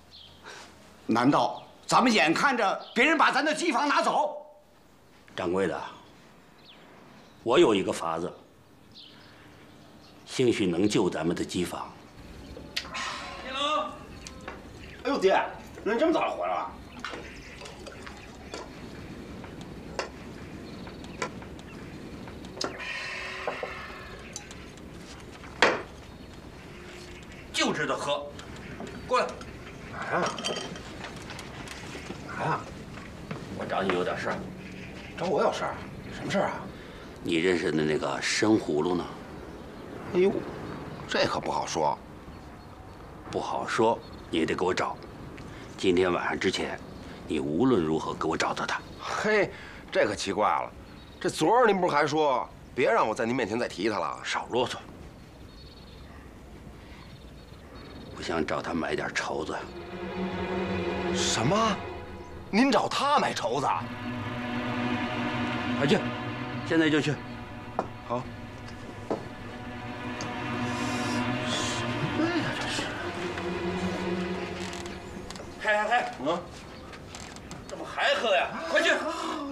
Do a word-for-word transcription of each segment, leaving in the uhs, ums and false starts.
难道咱们眼看着别人把咱的机房拿走？ 掌柜的，我有一个法子，兴许能救咱们的机房。 铁龙，哎呦爹，那你这么早就回来了？ 就知道喝，过来。 哪呀？哪呀？ 我找你有点事儿。 找我有事儿？什么事儿啊？ 你认识的那个生葫芦呢？ 哎呦，这可不好说。 不好说，你也得给我找。今天晚上之前，你无论如何给我找到他。 嘿，这可奇怪了。这昨儿您不是还说别让我在您面前再提他了？ 少啰嗦。我想找他买点绸子。 什么？您找他买绸子？ 快去，现在就去。 好。什么呀？这是？ 嘿嘿嘿， 嗯， 怎么还喝呀？快去！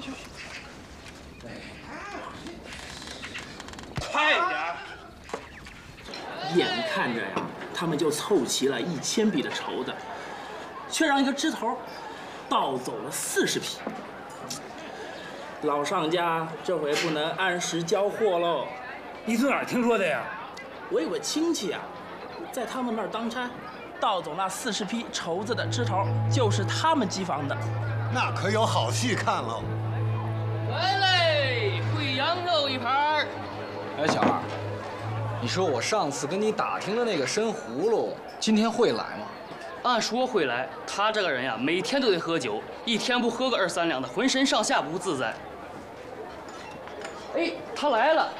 快点！ 眼看着呀，他们就凑齐了一千匹的绸子，却让一个枝头盗走了四十匹。老上家这回不能按时交货喽。 你从哪儿听说的呀？ 我有个亲戚啊，在他们那儿当差，盗走那四十匹绸子的枝头就是他们机房的。 那可有好戏看喽！ 来嘞，烩羊肉一盘。 哎，小二，你说我上次跟你打听的那个生葫芦，今天会来吗？ 按说会来，他这个人呀，每天都得喝酒，一天不喝个二三两的，浑身上下不自在。哎，他来了。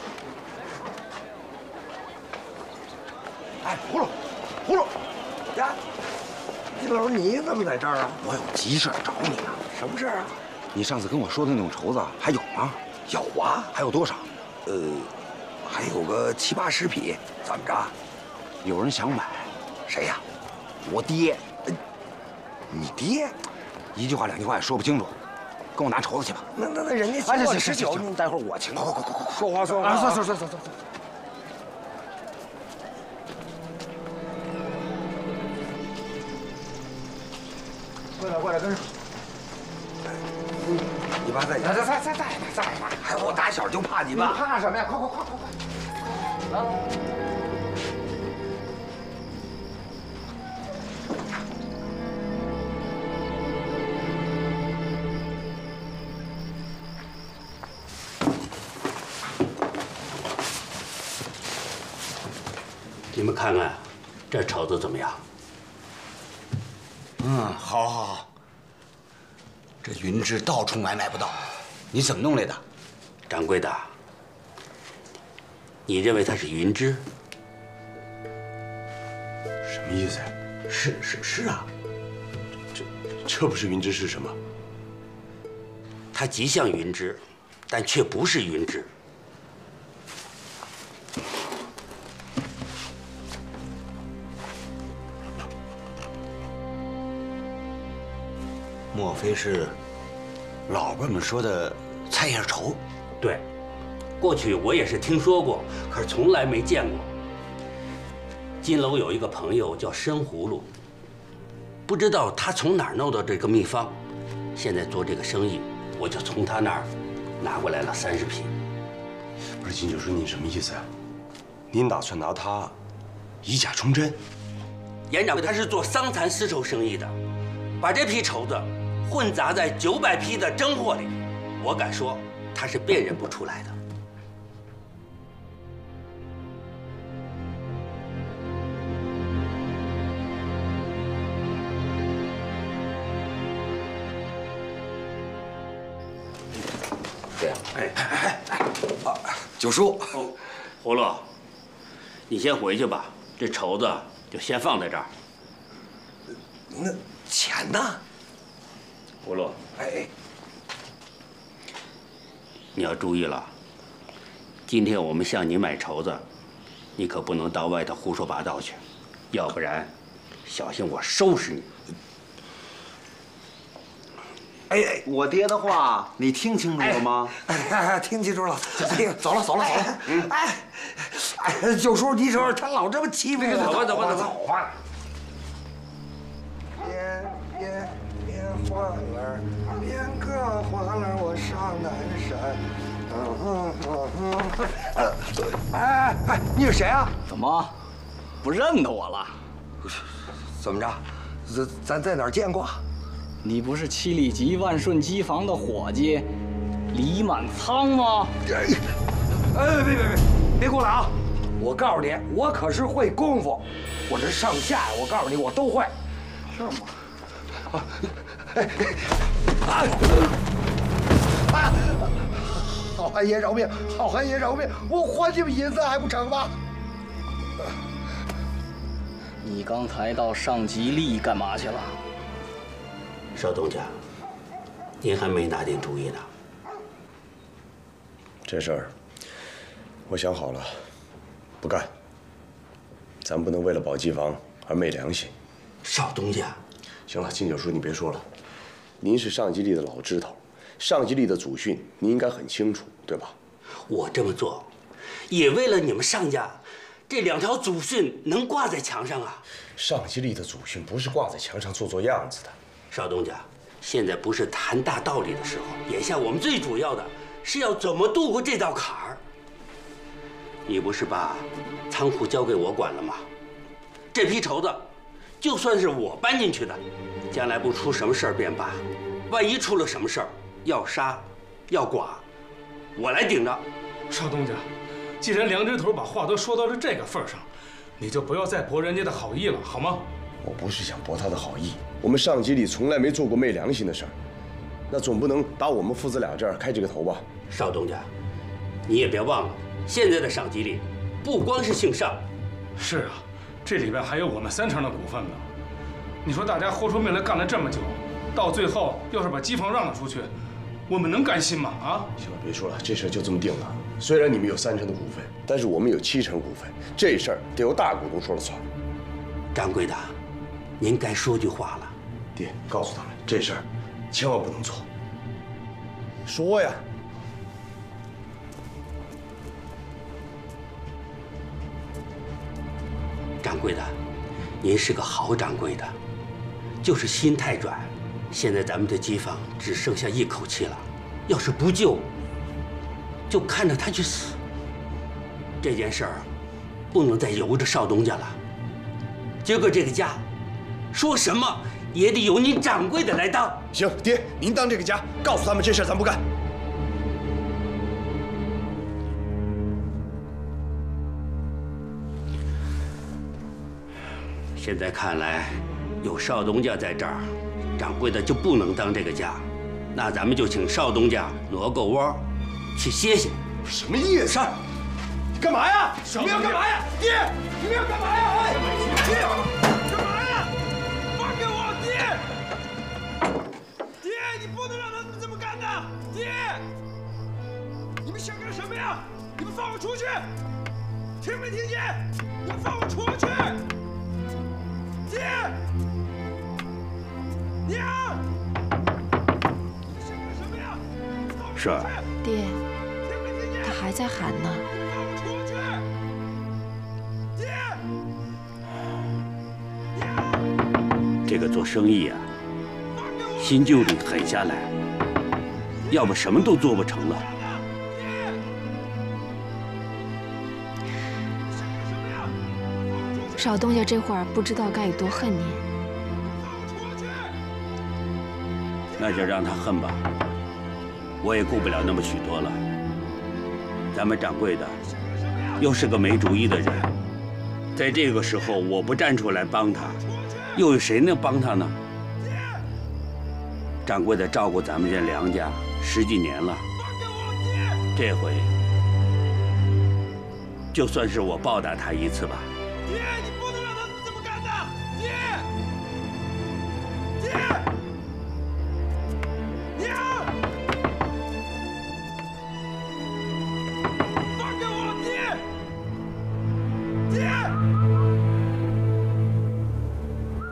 哎，葫芦，葫芦，呀，金楼，你怎么在这儿啊？我有急事找你呢。什么事啊？你上次跟我说的那种绸子还有吗？有啊。还有多少？呃，还有个七八十匹。怎么着？有人想买。谁呀？我爹。你爹？一句话两句话也说不清楚。跟我拿绸子去吧。那那那人家请我吃酒，你待会儿我请。快快快快快，说话说话。走走走走走走。过来过来，跟上。你爸在家。在在在在在呢。哎，我打小就怕你爸。你怕什么呀？快快快快快！啊！ 你们看看，这绸子怎么样？ 嗯，好，好，好。这云芝到处买买不到，你怎么弄来的？ 掌柜的，你认为它是云芝？ 什么意思呀？ 是是是啊， 这这不是云芝是什么？ 它极像云芝，但却不是云芝。 莫非是老辈们说的菜叶绸？ 对，过去我也是听说过，可是从来没见过。金楼有一个朋友叫生葫芦，不知道他从哪儿弄到这个秘方，现在做这个生意，我就从他那儿拿过来了三十匹。 不是金九叔，你什么意思啊？您打算拿它以假充真？ 严掌柜他是做桑蚕丝绸生意的，把这批绸子混杂在九百匹的真货里，我敢说他是辨认不出来的。 对呀，哎哎哎哎，啊，九叔， 哦，葫芦，你先回去吧，这绸子就先放在这儿。 那钱呢？ 葫芦， 哎， 你要注意了，今天我们向你买绸子，你可不能到外头胡说八道去，要不然小心我收拾你！ 哎哎，我爹的话你听清楚了吗？ 哎，听清楚了。哎，走了走了走了。嗯，哎，哎，九叔，你说他老这么欺负我， 走吧走吧走吧。吧。别别别花儿，别个花儿，我上南山。嗯嗯嗯嗯。哎哎，你是谁啊？ 怎么，不认得我了？ 怎么着？咱咱在哪儿见过？ 你不是七里集万顺机房的伙计李满仓吗？ 哎，别别别，别过来啊！我告诉你，我可是会功夫，我这上下，我告诉你，我都会。是吗？啊！哎哎啊！好汉爷饶命！好汉爷饶命！我还你们银子还不成吗？ 你刚才到上吉利干嘛去了？ 少东家，您还没拿定主意呢。 这事儿，我想好了，不干。咱不能为了保机房而昧良心。 少东家， 行了，金九叔，你别说了。您是上吉利的老枝头，上吉利的祖训您应该很清楚，对吧？ 我这么做，也为了你们上家这两条祖训能挂在墙上啊。 上吉利的祖训不是挂在墙上做做样子的。 少东家，现在不是谈大道理的时候，眼下我们最主要的是要怎么渡过这道坎儿。你不是把仓库交给我管了吗？这批绸子，就算是我搬进去的，将来不出什么事儿便罢，万一出了什么事儿，要杀，要剐，我来顶着。 少东家，既然梁枝头把话都说到了这个份上，你就不要再驳人家的好意了，好吗？ 我不是想驳他的好意，我们上吉利从来没做过昧良心的事儿，那总不能打我们父子俩这儿开这个头吧？ 少东家，你也别忘了，现在的上吉利不光是姓上。 是啊，这里边还有我们三成的股份呢。你说大家豁出命来干了这么久，到最后要是把机房让了出去，我们能甘心吗？啊！ 行了，别说了，这事儿就这么定了。虽然你们有三成的股份，但是我们有七成股份，这事儿得由大股东说了算。 掌柜的，您该说句话了。 爹，告诉他们这事儿千万不能做。说呀！ 掌柜的，您是个好掌柜的，就是心太软。现在咱们这机房只剩下一口气了，要是不救，就看着他去死。这件事儿不能再由着少东家了。今个这个家，说什么也得由您掌柜的来当。 行，爹，您当这个家，告诉他们这事儿咱不干。 现在看来，有少东家在这儿，掌柜的就不能当这个家。那咱们就请少东家挪个窝，去歇歇。 什么意思？你干嘛呀？你们要干嘛呀？爹，你们要干嘛呀？哎，爹，干嘛呀？放开我，爹！爹，你不能让他们这么干的！爹，你们想干什么呀？你们放我出去！听没听见？你们放我出去！爹，娘，你们想干什么呀？ 是儿。 爹，他还在喊呢。 这个做生意啊，心就得狠下来，要不什么都做不成了。 少东家这会儿不知道该有多恨你。 那就让他恨吧，我也顾不了那么许多了。咱们掌柜的又是个没主意的人，在这个时候我不站出来帮他，又有谁能帮他呢？掌柜的照顾咱们这梁家十几年了，这回就算是我报答他一次吧。 爹，你不能让他们这么干的！爹，爹，娘，放开我！爹，爹。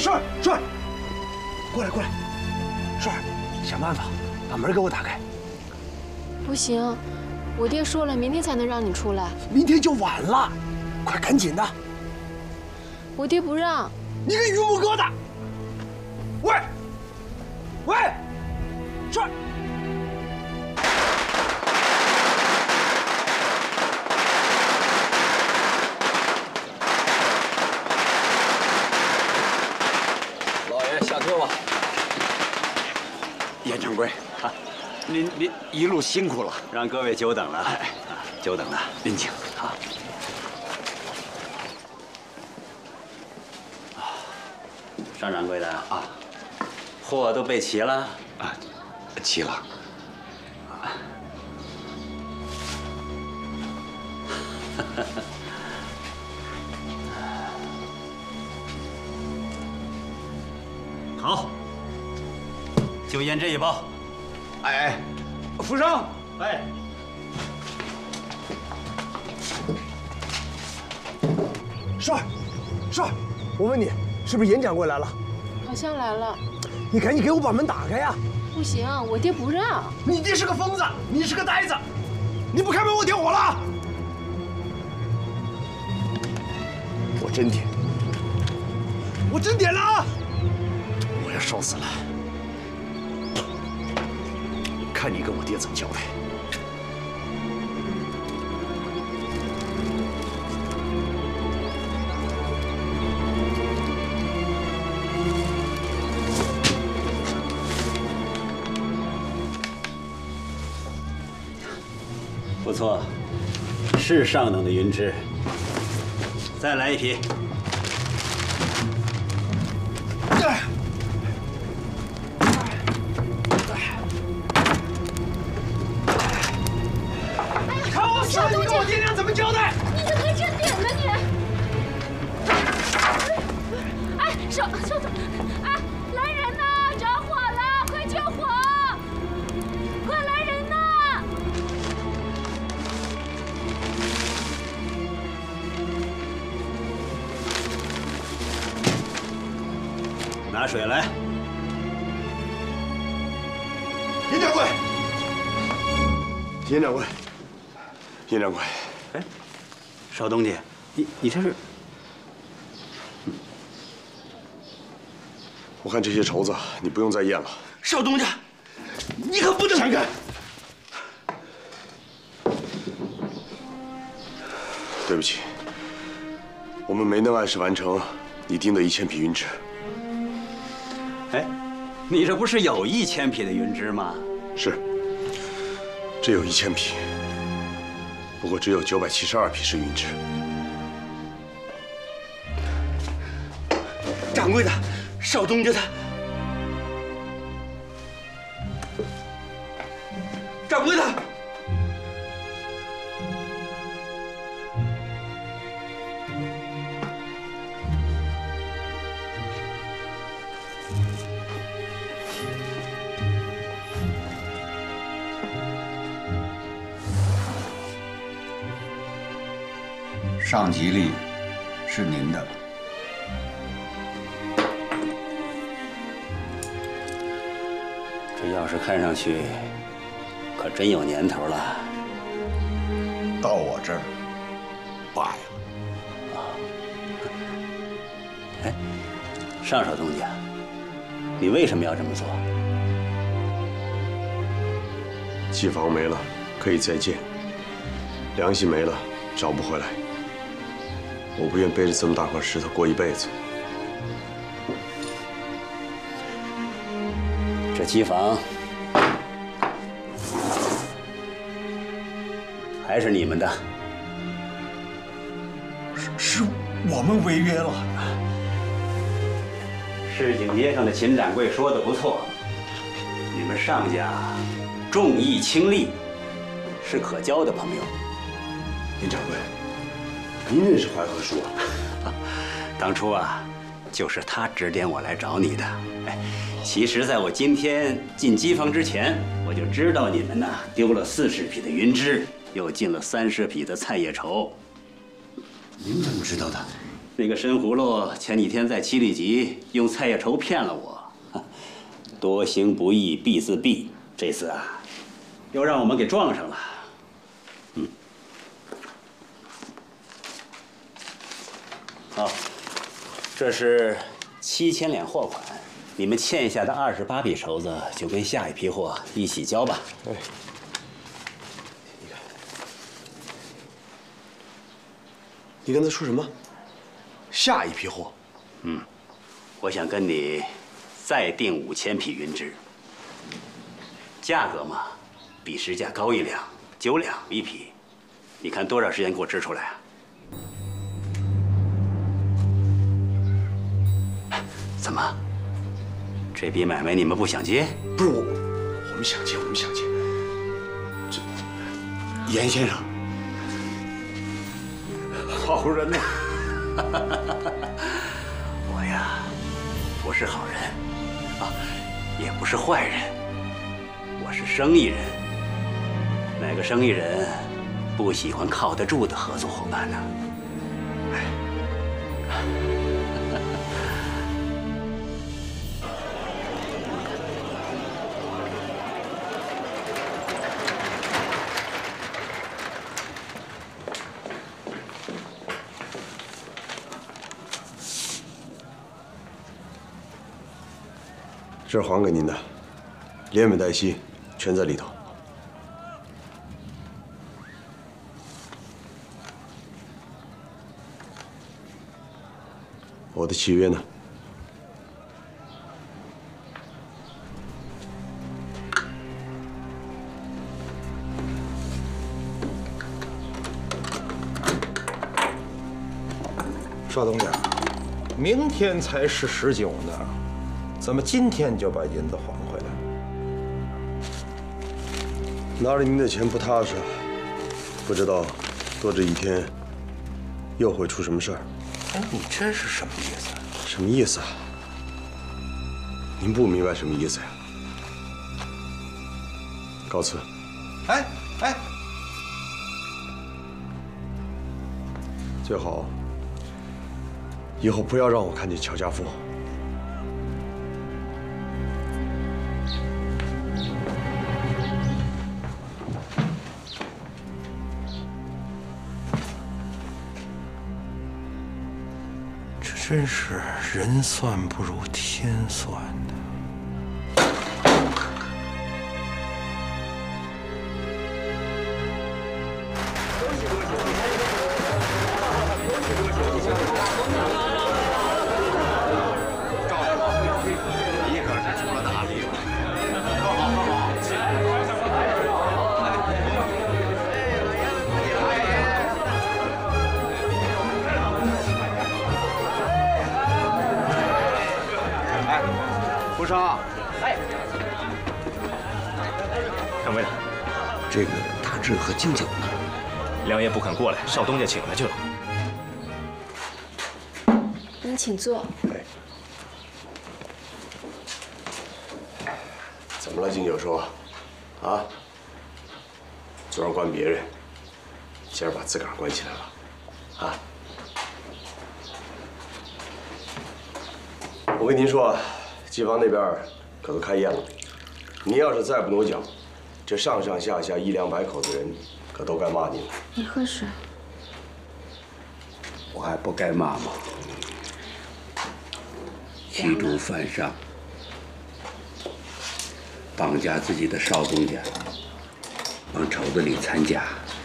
顺儿顺儿，过来过来，顺儿，想办法把门给我打开。 不行，我爹说了，明天才能让你出来。 明天就晚了，快赶紧的。 我爹不让。 你个榆木疙瘩！喂，喂，顺儿。 下车吧，严掌柜，啊，您您一路辛苦了，让各位久等了，哎，久等了，您请啊。 尚掌柜的啊，货都备齐了啊，齐了。 好，就验这一包。 哎哎，福生， 哎， 顺儿，顺儿，我问你，是不是严掌柜来了？ 好像来了。 你赶紧给我把门打开呀！ 不行，我爹不让。 你爹是个疯子，你是个呆子，你不开门，我点火了。我真点，我真点了啊！ 我要烧死了！看你跟我爹怎么交代。 不错，是上等的云芝。再来一匹。 少东家，我爹娘怎么交代？ 你怎么还真点呢你？哎，少少总，哎，来人呐！着火了，快救火！快来人呐！ 拿水来。 严掌柜，严掌柜。 严掌柜， 哎，少东家，你你这是？ 我看这些绸子你不用再验了。 少东家，你可不能闪开！对不起，我们没能按时完成你订的一千匹云芝。 哎，你这不是有一千匹的云芝吗？ 是，这有一千匹。 不过只有九百七十二匹是云芝。 掌柜的，少东家他，掌柜的， 上吉利是您的。 这钥匙看上去可真有年头了。 到我这儿败了。 啊！哎，尚少东家，你为什么要这么做？ 机房没了，可以再建；良心没了。 找不回来，我不愿背着这么大块石头过一辈子。 这机房还是你们的， 是是我们违约了。 市井街上的秦掌柜说的不错，你们尚家重义轻利，是可交的朋友。 严掌柜，您认识怀和叔啊？ 当初啊，就是他指点我来找你的。哎，其实在我今天进机房之前，我就知道你们呐丢了四十匹的云芝，又进了三十匹的菜叶绸。 您怎么知道的？ 那个申葫芦前几天在七里集用菜叶绸骗了我，多行不义必自毙。这次啊，又让我们给撞上了。嗯，好，这是七千两货款，你们欠下的二十八匹绸子就跟下一批货一起交吧。哎。 你刚才说什么？下一批货？ 嗯，我想跟你再订五千匹云芝，价格嘛，比实价高一两，九两一匹。你看多少时间给我支出来啊？怎么？这笔买卖你们不想接？ 不是我，我们想接，我们想接。这严先生。 好人呐！ 我呀，不是好人，啊，也不是坏人，我是生意人。哪个生意人不喜欢靠得住的合作伙伴呢？哎， 这是还给您的，连本带息全在里头。我的契约呢？ 邵东家，明天才是十九呢。 怎么今天就把银子还回来？ 拿着您的钱不踏实，不知道多这一天又会出什么事儿。 哎，你这是什么意思？ 什么意思啊？您不明白什么意思呀？告辞。 哎哎， 最好以后不要让我看见乔家富。 真是人算不如天算的。 赵大王，你可是出了大力了！喝好喝好。 胡生，哎， 掌柜的， 这个大志和金九呢？ 梁爷不肯过来，少东家请他去了。 您请坐。 哎，怎么了，金九叔？啊？昨儿关别人，今儿把自个儿关起来了，啊？我跟您说。 机房那边可都开宴了，您要是再不挪脚，这上上下下一两百口子人可都该骂您了。 你喝水。 我还不该骂吗？欺主犯上，绑架自己的少东家，往绸子里掺假，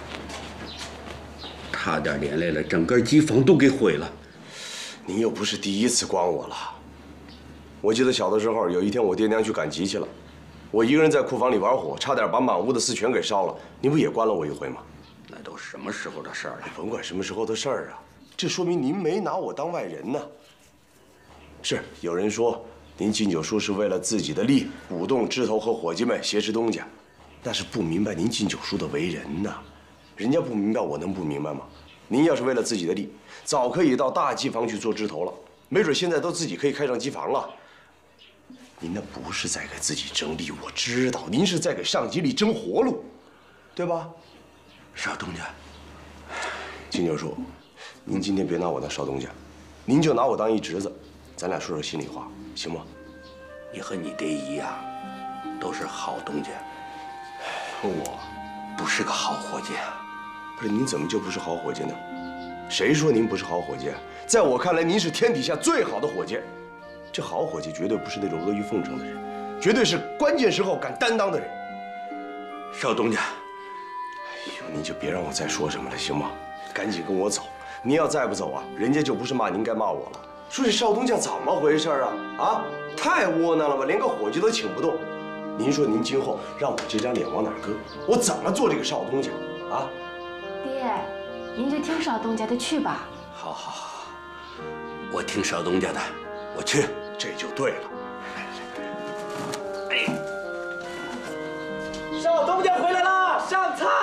差点连累了整个机房都给毁了。 您又不是第一次关我了。 我记得小的时候，有一天我爹娘去赶集去了，我一个人在库房里玩火，差点把满屋的四全给烧了。您不也关了我一回吗？ 那都什么时候的事儿了？ 甭管什么时候的事儿啊，这说明您没拿我当外人呢。是有人说您金九叔是为了自己的利，鼓动枝头和伙计们挟持东家，但是不明白您金九叔的为人呐。人家不明白，我能不明白吗？您要是为了自己的利，早可以到大机房去做枝头了，没准现在都自己可以开上机房了。 您那不是在给自己争利，我知道，您是在给上级里争活路，对吧？ 少东家， 金九叔，您今天别拿我当少东家， 您就拿我当一侄子，咱俩说说心里话，行吗？ 你和你爹一样，都是好东家，可我不是个好伙计。 不是，您怎么就不是好伙计呢？谁说您不是好伙计？在我看来，您是天底下最好的伙计。这好伙计绝对不是那种阿谀奉承的人，绝对是关键时候敢担当的人。 少东家， 哎呦，您就别让我再说什么了，行吗？赶紧跟我走。您要再不走啊，人家就不是骂您该骂我了。说这少东家怎么回事啊？啊，太窝囊了吧，连个伙计都请不动。您说您今后让我这张脸往哪搁？我怎么做这个少东家啊？ 爹，您就听少东家的去吧。 好，好，好，我听少东家的，我去， 这就对了。 哎， 少东家回来了，上菜。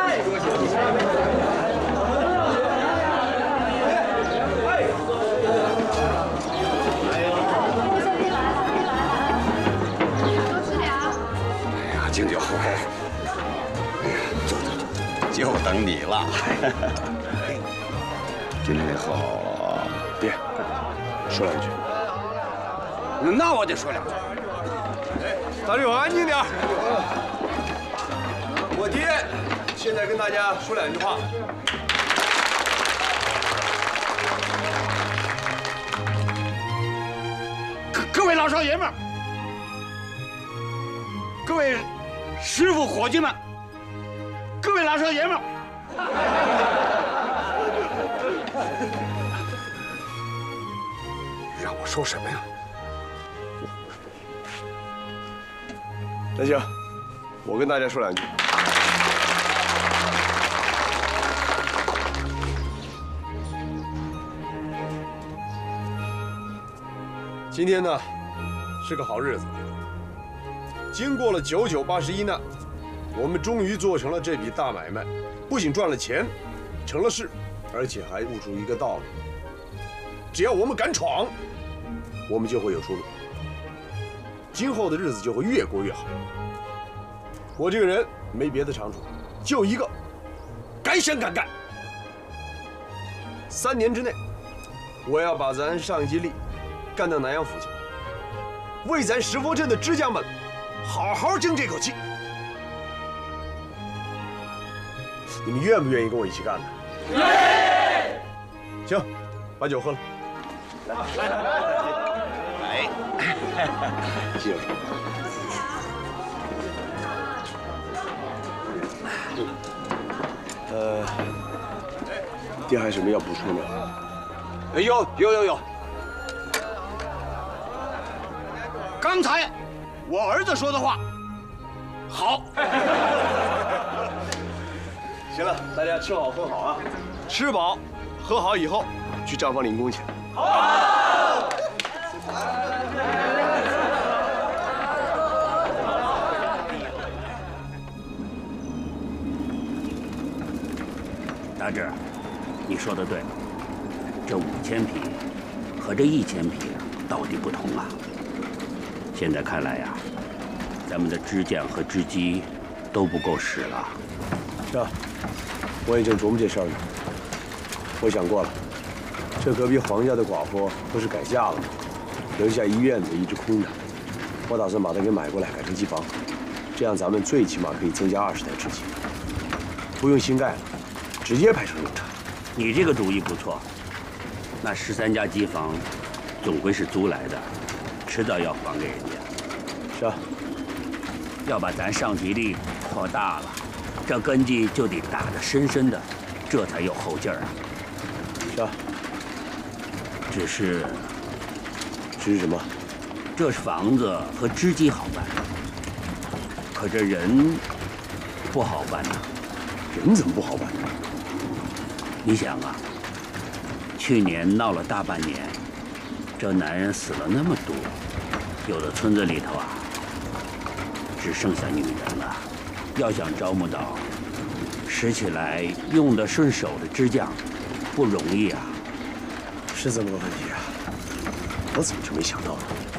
敬酒，哎呀，坐坐坐，就等你了。今天好， 爹，说两句。 那我得说两句。 大家伙安静点。我爹现在跟大家说两句话。 各各位老少爷们儿，各位师傅伙计们，各位老少爷们儿，让我说什么呀？ 那行，我跟大家说两句。今天呢，是个好日子。经过了九九八十一难，我们终于做成了这笔大买卖，不仅赚了钱，成了事，而且还悟出一个道理：只要我们敢闯，我们就会有出路。今后的日子就会越过越好。我这个人没别的长处，就一个，敢想敢干。三年之内，我要把咱上吉利干到南阳府去，为咱石佛镇的支家们好好争这口气。你们愿不愿意跟我一起干呢？愿意。行，把酒喝了。来来来来，来，谢谢。呃，爹还有什么要补充的？ 哎，有有有有。刚才我儿子说的话，好。 行了，大家吃好喝好啊！吃饱喝好以后，去账房领工去。好。 大志，你说的对，这五千匹和这一千匹到底不同啊。现在看来呀，咱们的支将和支机都不够使了。 是啊，我也正琢磨这事儿呢。我想过了，这隔壁黄家的寡妇不是改嫁了吗？留下一院子一直空着，我打算把它给买过来，改成机房，这样咱们最起码可以增加二十台织机，不用新盖了，直接派上用场。 你这个主意不错，那十三家机房总归是租来的，迟早要还给人家。 是啊， 要把咱上吉利扩大了，这根基就得打得深深的，这才有后劲儿啊。 是啊， 只是， 只是什么？ 这是房子和织机好办，可这人不好办呐。 人怎么不好办呢？ 你想啊，去年闹了大半年，这男人死了那么多，有的村子里头啊，只剩下女人了。要想招募到使起来用得顺手的支将，不容易啊。 是这么个问题啊，我怎么就没想到呢？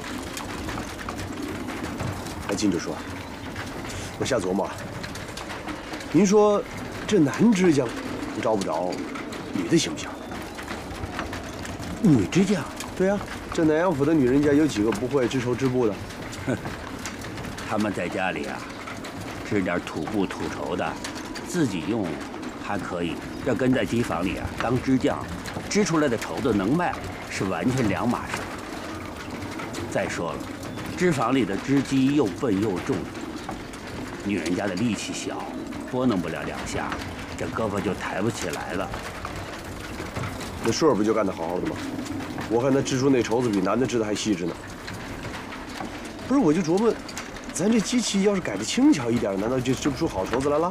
哎，金主说，我瞎琢磨，您说这男支将招不着，女的行不行？ 女支将？ 对呀、啊，这南阳府的女人家有几个不会织绸织布的？ 哼，他们在家里啊，织点土布土绸的，自己用还可以，这跟在机房里啊当织匠，织出来的绸子能卖，是完全两码事。再说了，织房里的织机又笨又重，女人家的力气小，拨弄不了两下，这胳膊就抬不起来了。 那顺儿不就干得好好的吗？我看他织出那绸子比男的织的还细致呢。不是，我就琢磨，咱这机器要是改的轻巧一点，难道就织不出好绸子来了？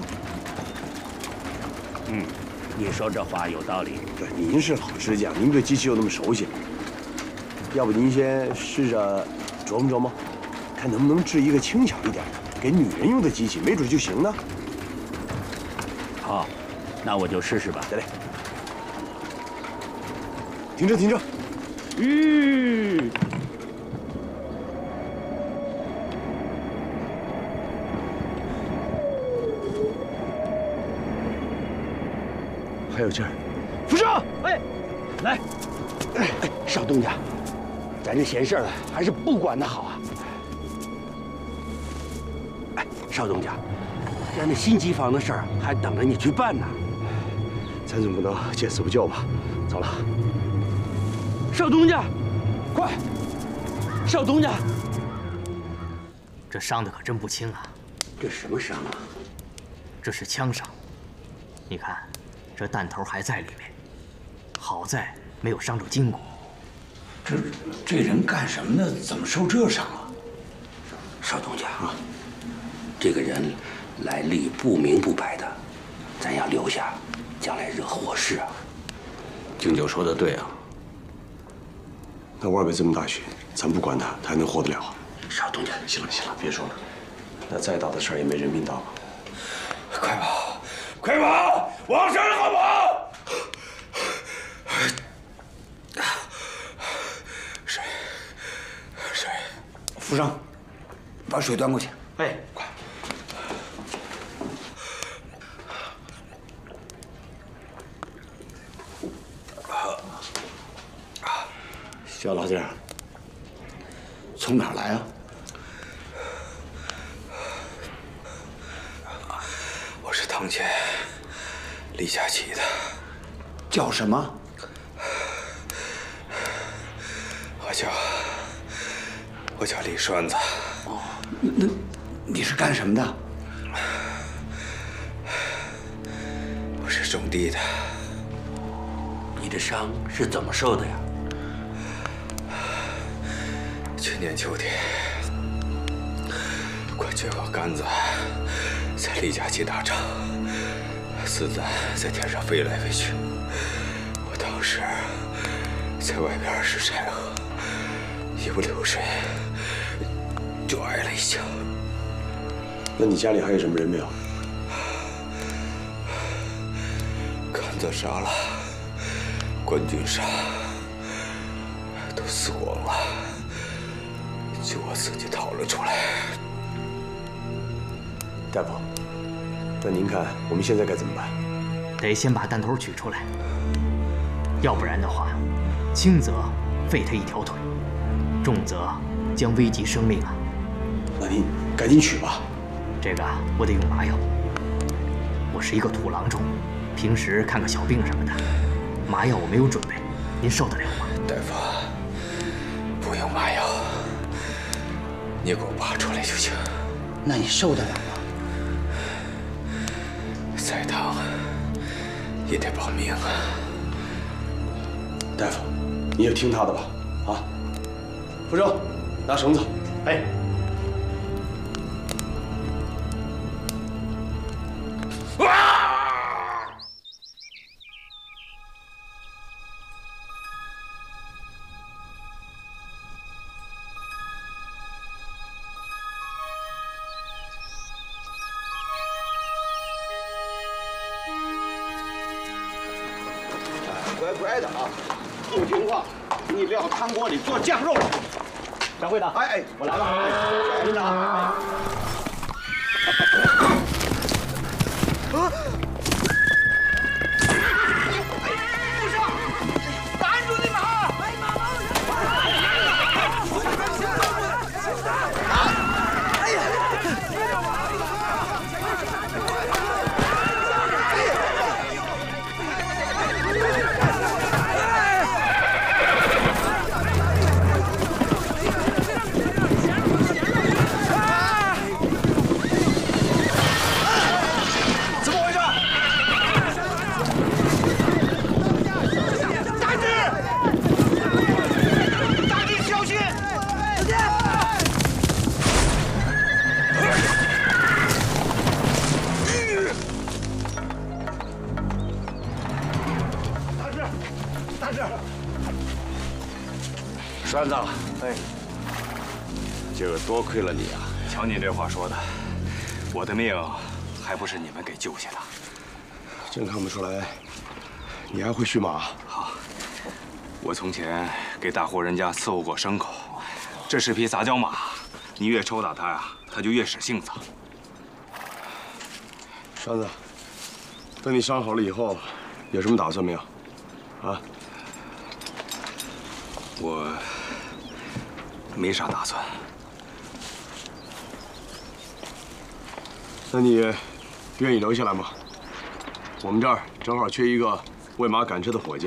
嗯，你说这话有道理。 对，您是老织匠，您对机器又那么熟悉，要不您先试着琢磨琢磨，看能不能织一个轻巧一点的，给女人用的机器，没准就行呢。 好，那我就试试吧。 得嘞。停车，停车。 嗯。 还有劲儿。 福生，哎，来，哎哎，少东家，咱这闲事儿还是不管的好啊。 哎，少东家，咱那新机房的事儿还等着你去办呢。 咱总不能见死不救吧？走了。 少东家，快！少东家， 这伤的可真不轻啊！ 这什么伤啊？ 这是枪伤。你看，这弹头还在里面，好在没有伤着筋骨。 这这人干什么的？怎么受这伤啊？ 少东家啊，这个人来历不明不白的，咱要留下，将来惹祸事啊。 敬酒说的对啊。 那外边这么大雪，咱不管他，他还能活得了？ 少东家， 行了行了，别说了。那再大的事儿也没人命大吧？ 快跑，快跑，往山上跑！谁？谁？ 福生，把水端过去。 哎， 快！小老弟儿，从哪儿来啊？ 我是堂前李佳琦的。 叫什么？ 我叫我叫李栓子。 哦，那你是干什么的？ 我是种地的。 你这伤是怎么受的呀？ 去年秋天，快撅过杆子，在李佳琦打仗，子弹在天上飞来飞去。我当时在外边是柴禾，一不留神就挨了一枪。 那你家里还有什么人没有？ 杆子杀了，官军杀，都死光了。就我自己逃了出来。 大夫，那您看我们现在该怎么办？ 得先把弹头取出来，要不然的话，轻则废他一条腿，重则将危及生命啊。 那您赶紧取吧。 这个我得用麻药。我是一个土郎中，平时看个小病什么的，麻药我没有准备，您受得了吗？ 大夫，不用麻药。你给我拔出来就行。 那你受得了吗？ 再疼也得保命啊！ 大夫，你也听他的吧，啊！福生，拿绳子。 哎。 乖乖的啊，不听话，给你撂汤锅里做酱肉去。 掌柜的， 哎哎，我来了，哎，小心啊！啊！ 不是，拦住你们啊！ 栓子，哎，今儿多亏了你啊！ 瞧您这话说的，我的命还不是你们给救下的。 真看不出来，你还会驯马。 好，我从前给大户人家伺候过牲口，这是匹杂交马，你越抽打它呀，它就越使性子。 栓子，等你伤好了以后，有什么打算没有？啊？ 我没啥打算。 那你愿意留下来吗？我们这儿正好缺一个喂马赶车的伙计。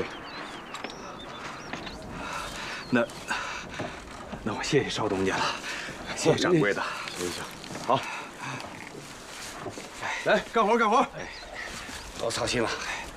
那那我谢谢少东家了，谢谢掌柜的。 行行，好。来，干活干活。 哎， 都操心了。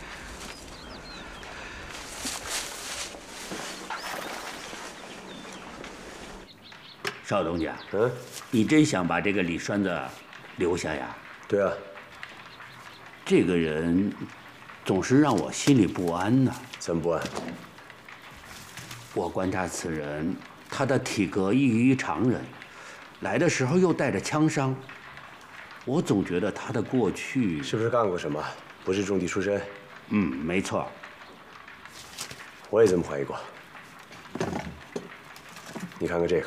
少东家， 嗯， 你真想把这个李栓子留下呀？ 对啊。 这个人总是让我心里不安呐。 怎么不安？ 我观察此人，他的体格异于常人，来的时候又带着枪伤。我总觉得他的过去是不是干过什么？不是种地出身？ 嗯，没错。 我也这么怀疑过。你看看这个。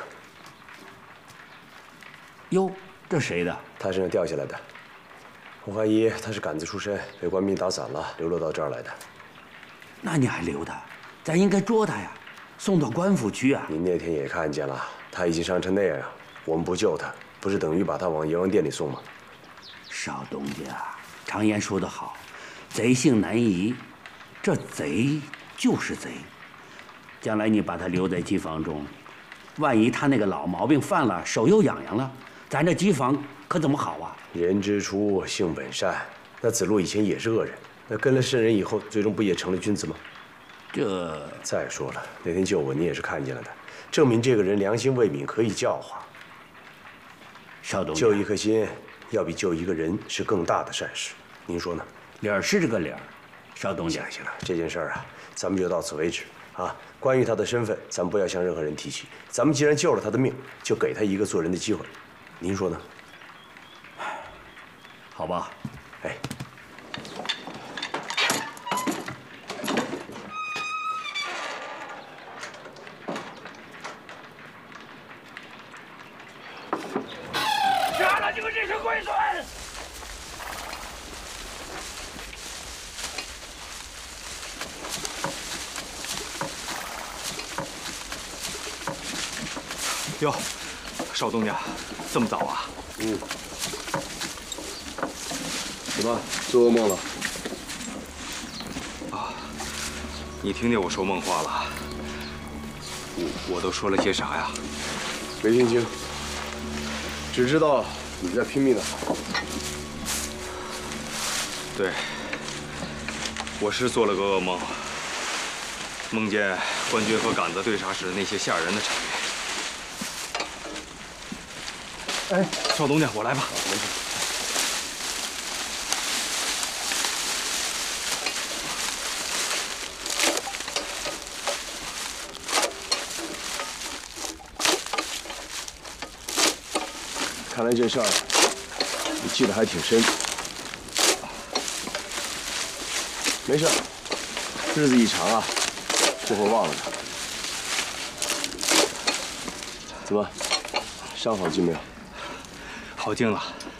哟，这谁的？ 他身上掉下来的。我怀疑他是杆子出身，被官兵打散了，流落到这儿来的。 那你还留他？咱应该捉他呀，送到官府去啊。 您那天也看见了，他已经伤成那样，我们不救他，不是等于把他往阎王殿里送吗？ 少东家，常言说得好，贼性难移，这贼就是贼。将来你把他留在机房中，万一他那个老毛病犯了，手又痒痒了，咱这机房可怎么好啊？ 人之初，性本善。那子路以前也是恶人，那跟了圣人以后，最终不也成了君子吗？ 这再说了，那天救我你也是看见了的，证明这个人良心未泯，可以教化。 少东家， 救一颗心，要比救一个人是更大的善事。您说呢？ 理儿是这个理儿，少东家。 行了，这件事儿啊，咱们就到此为止啊。关于他的身份，咱们不要向任何人提起。咱们既然救了他的命，就给他一个做人的机会。您说呢？ 好吧。 哎。 杀了你们这群龟孙！ 哟，少东家，这么早啊？ 嗯。怎么做噩梦了？ 啊，你听见我说梦话了？我我都说了些啥呀？ 没听清，只知道你在拼命的跑。 对，我是做了个噩梦，梦见官军和杆子对杀时那些吓人的场面。哎，少东家，我来吧。没事。 看来这事儿你记得还挺深。没事，日子一长啊，就会忘了的。怎么，伤好劲没有？ 好劲了。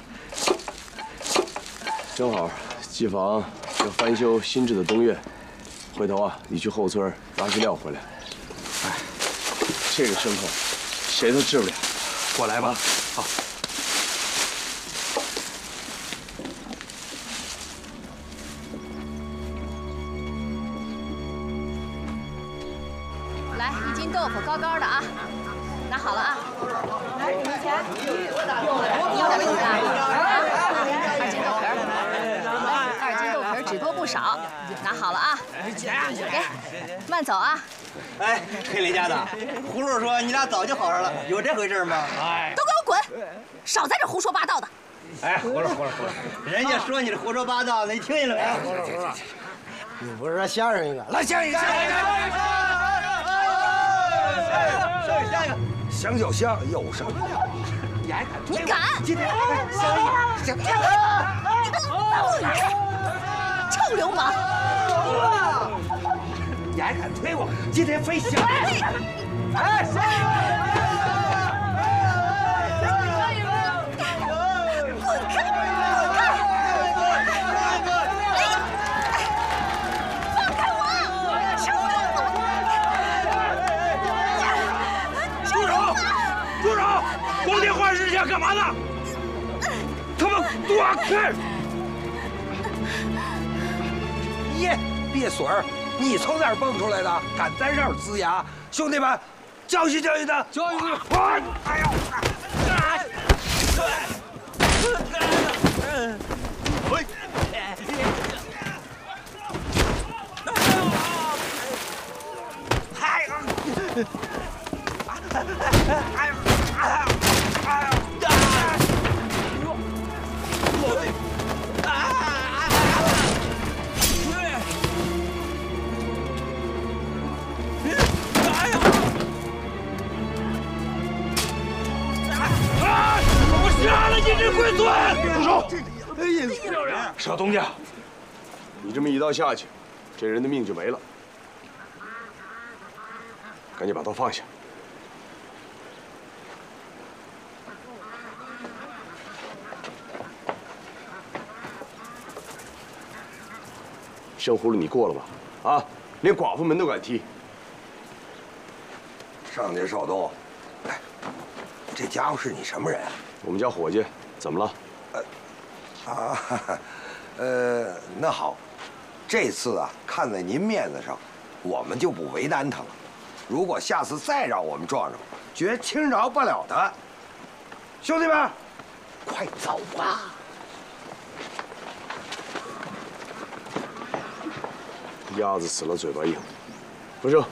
正好，机房要翻修新制的东院，回头啊，你去后村拿些料回来。哎，这个牲口谁都治不了， 我来吧。好。 来一斤豆腐，高高的啊，拿好了啊。来，你钱。你有点东西啊？二斤豆皮儿，来，二斤豆皮儿，只多不少，拿好了啊。给，慢走啊。 哎，黑林家的，葫芦说你俩早就好上了，有这回事吗？ 哎，都给我滚，少在这胡说八道的。 哎，葫芦葫芦葫芦，人家说你这胡说八道呢，你听见了没？葫芦葫芦，你不是说相声一个，来相声一个。 上下一个，香就香，有什么？你还敢推我？你敢？今天香一，香， 臭流氓！ 你还敢推我？今天非香！哎，下一个！ 光天化日下干嘛呢？他妈躲开！ 耶，别水儿，你从哪儿蹦出来的？敢在这儿呲牙？兄弟们，教训教训他！ 教训他！ 哎呦！ 喂！ 哎呦！哎呦！ 杀了你这龟孙！ 住手！少东家，你这么一刀下去，这人的命就没了。赶紧把刀放下。生葫芦你过了吧？啊，连寡妇们都敢踢。 上去，少东。哎，这家伙是你什么人？ 我们家伙计，怎么了？ 呃，啊，呃，那好，这次啊，看在您面子上，我们就不为难他了。如果下次再让我们撞上，绝轻饶不了他。兄弟们，快走吧！ 鸭子死了嘴巴硬，不是。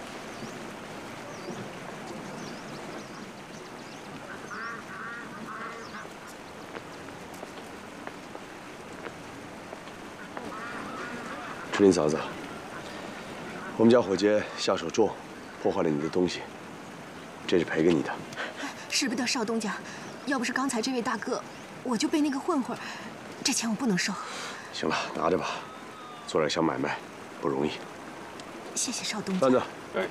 赤林嫂子，我们家伙计下手重，破坏了你的东西，这是赔给你的。 使不得少东家，要不是刚才这位大哥，我就被那个混混，这钱我不能收。 行了，拿着吧，做点小买卖不容易。 谢谢少东家。 段子，哎，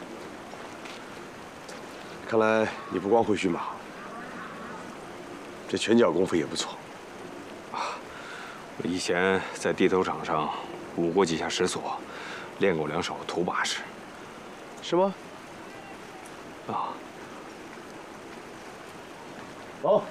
看来你不光会驯马，这拳脚功夫也不错。 啊，我以前在地头场上。 舞过几下石锁，练过两手土把式， 是吗？ 啊， 走。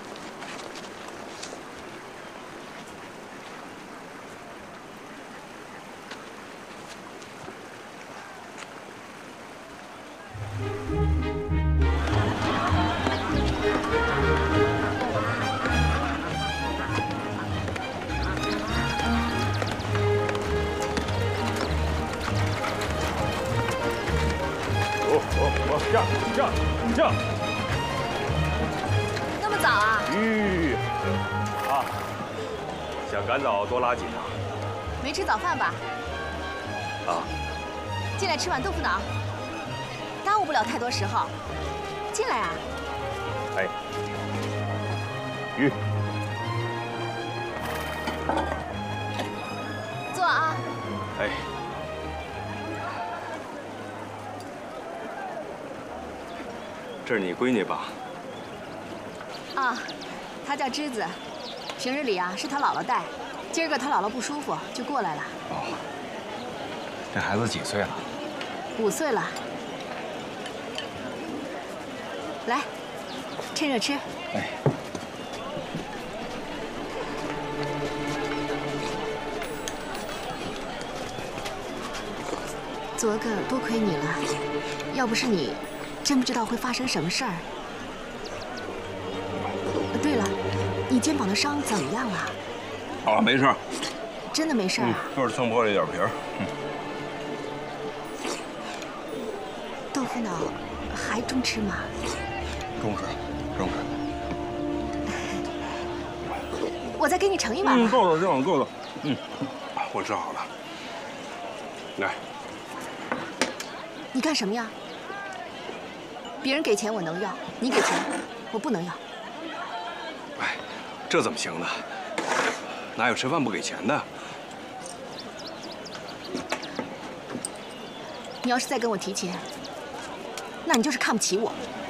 这样，这样，这样。 那么早啊？ 吁，啊，想赶早多拉几趟。 没吃早饭吧？ 啊。 进来吃碗豆腐脑，耽误不了太多时候。进来啊。 哎。吁。 坐啊。 哎。 这是你闺女吧？ 啊，她叫芝子，平日里啊是她姥姥带，今儿个她姥姥不舒服就过来了。 哦，这孩子几岁了？ 五岁了。来，趁热吃。 哎。 昨个多亏你了，要不是你。 真不知道会发生什么事儿。对了，你肩膀的伤怎么样了？ 好了，没事。 真的没事啊？ 嗯，就是蹭破了一点皮儿。嗯。 豆腐脑还中吃吗？ 中吃，中吃。 我再给你盛一碗吧。 嗯，够了，这碗够了。嗯，我吃好了。来。 你干什么呀？ 别人给钱我能要，你给钱我不能要。 哎，这怎么行呢？哪有吃饭不给钱的？ 你要是再跟我提钱，那你就是看不起我。